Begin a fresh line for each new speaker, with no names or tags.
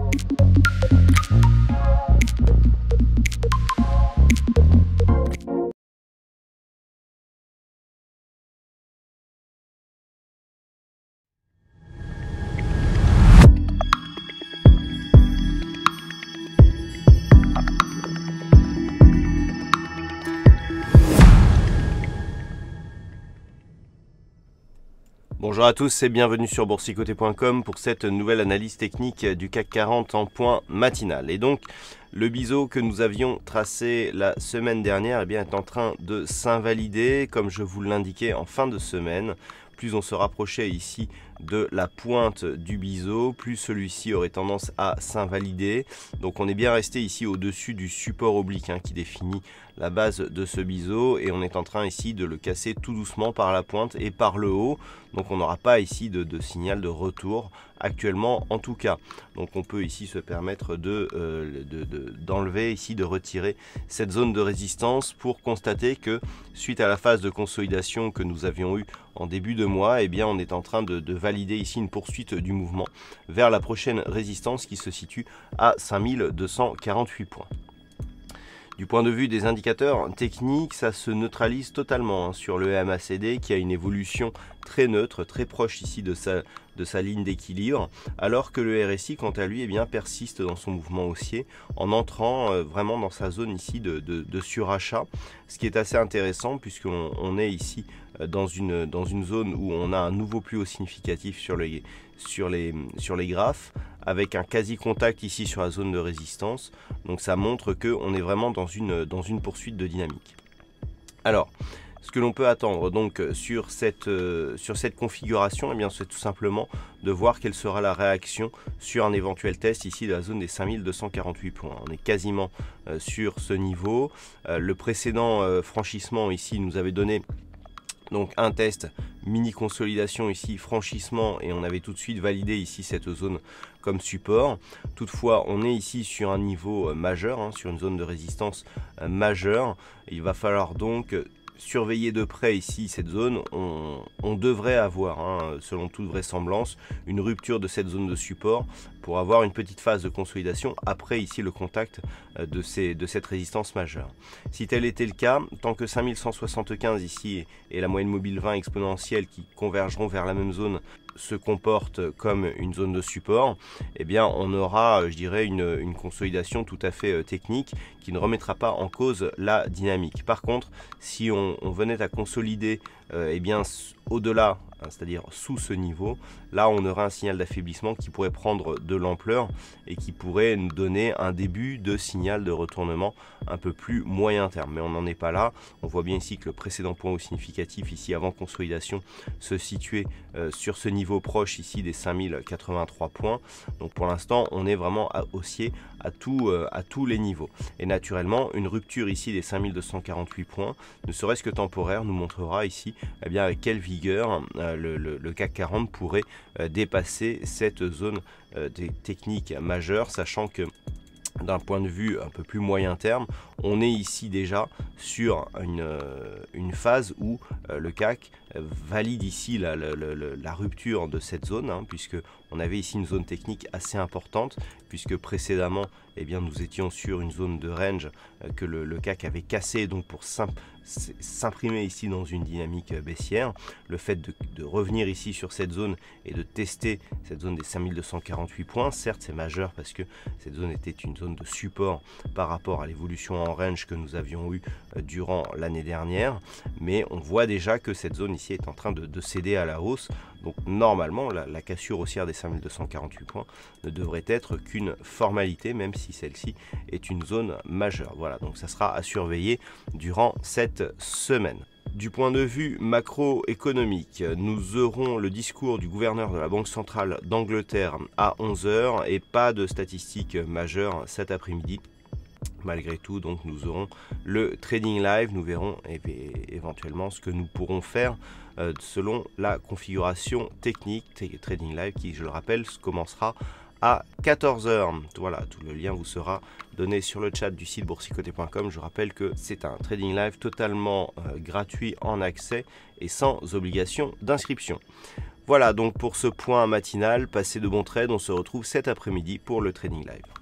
Bonjour à tous et bienvenue sur boursicoté.com pour cette nouvelle analyse technique du CAC 40 en point matinal. Et donc, le biseau que nous avions tracé la semaine dernière est en train de s'invalider, comme je vous l'indiquais en fin de semaine. Plus on se rapprochait ici de la pointe du biseau, plus celui-ci aurait tendance à s'invalider. Donc on est bien resté ici au-dessus du support oblique qui définit la base de ce biseau, et on est en train ici de le casser tout doucement par la pointe et par le haut. Donc on n'aura pas ici de signal de retour actuellement en tout cas. Donc on peut ici se permettre d'enlever ici, de retirer cette zone de résistance pour constater que suite à la phase de consolidation que nous avions eue en début de mois, on est en train de valider ici une poursuite du mouvement vers la prochaine résistance qui se situe à 5248 points. Du point de vue des indicateurs techniques, ça se neutralise totalement sur le MACD qui a une évolution très neutre, très proche ici de sa ligne d'équilibre, alors que le RSI quant à lui persiste dans son mouvement haussier en entrant vraiment dans sa zone ici de surachat, ce qui est assez intéressant puisqu'on est ici dans une zone où on a un nouveau plus haut significatif sur les graphes, avec un quasi contact ici sur la zone de résistance. Donc ça montre qu'on est vraiment dans une poursuite de dynamique. Alors, ce que l'on peut attendre donc sur cette configuration, c'est tout simplement de voir quelle sera la réaction sur un éventuel test ici de la zone des 5248 points. On est quasiment sur ce niveau. Le précédent franchissement ici nous avait donné donc un test mini consolidation ici, franchissement, et on avait tout de suite validé ici cette zone comme support. Toutefois, on est ici sur un niveau majeur, sur une zone de résistance majeure. Il va falloir donc surveiller de près ici cette zone. On devrait avoir, selon toute vraisemblance, une rupture de cette zone de support pour avoir une petite phase de consolidation après ici le contact de cette résistance majeure. Si tel était le cas, tant que 5175 ici et la moyenne mobile 20 exponentielle qui convergeront vers la même zone se comporte comme une zone de support, on aura, je dirais, une consolidation tout à fait technique qui ne remettra pas en cause la dynamique. Par contre, si on venait à consolider au-delà, c'est-à-dire sous ce niveau, là on aura un signal d'affaiblissement qui pourrait prendre de l'ampleur et qui pourrait nous donner un début de signal de retournement un peu plus moyen terme. Mais on n'en est pas là. On voit bien ici que le précédent point haut significatif ici avant consolidation se situait sur ce niveau proche ici des 5083 points. Donc pour l'instant on est vraiment haussier à tous les niveaux. Et naturellement une rupture ici des 5248 points, ne serait-ce que temporaire, nous montrera ici avec quelle vigueur le CAC 40 pourrait dépasser cette zone technique majeure, sachant que d'un point de vue un peu plus moyen terme, on est ici déjà sur une phase où le CAC valide ici la rupture de cette zone, puisque on avait ici une zone technique assez importante, puisque précédemment nous étions sur une zone de range que le CAC avait cassé, donc pour s'imprimer ici dans une dynamique baissière. Le fait de revenir ici sur cette zone et de tester cette zone des 5248 points, certes c'est majeur parce que cette zone était une zone de support par rapport à l'évolution en range que nous avions eu durant l'année dernière, mais on voit déjà que cette zone ici est en train de céder à la hausse. Donc normalement la cassure haussière des 5248 points ne devrait être qu'une formalité, même si celle-ci est une zone majeure. Voilà, donc ça sera à surveiller durant cette semaine. Du point de vue macroéconomique, nous aurons le discours du gouverneur de la Banque centrale d'Angleterre à 11 h et pas de statistiques majeures cet après-midi. Malgré tout, donc nous aurons le trading live, nous verrons éventuellement ce que nous pourrons faire selon la configuration technique. Trading live qui, je le rappelle, commencera à 14 h. Voilà, tout le lien vous sera donné sur le chat du site boursicoté.com. Je rappelle que c'est un trading live totalement gratuit en accès et sans obligation d'inscription. Voilà donc pour ce point matinal, passez de bons trades, on se retrouve cet après-midi pour le Trading Live.